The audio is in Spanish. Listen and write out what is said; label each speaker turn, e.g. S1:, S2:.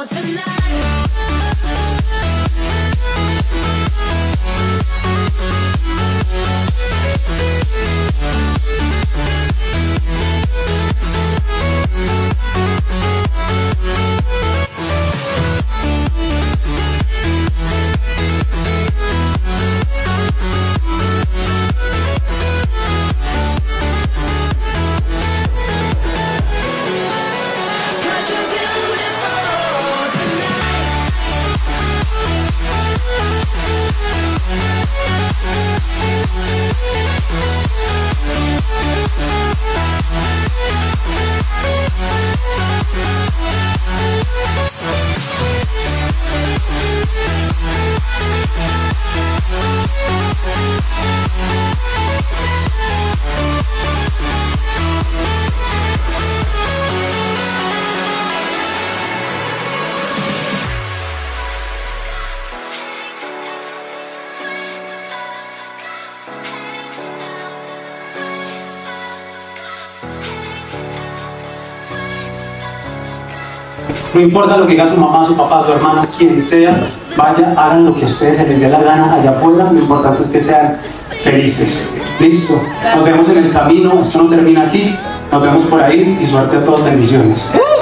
S1: No importa lo que diga su mamá, su papá, su hermano, quien sea, vaya, hagan lo que a ustedes se les dé la gana allá afuera. Lo importante es que sean felices. Listo. Nos vemos en el camino. Esto no termina aquí. Nos vemos por ahí y suerte a todos. Bendiciones.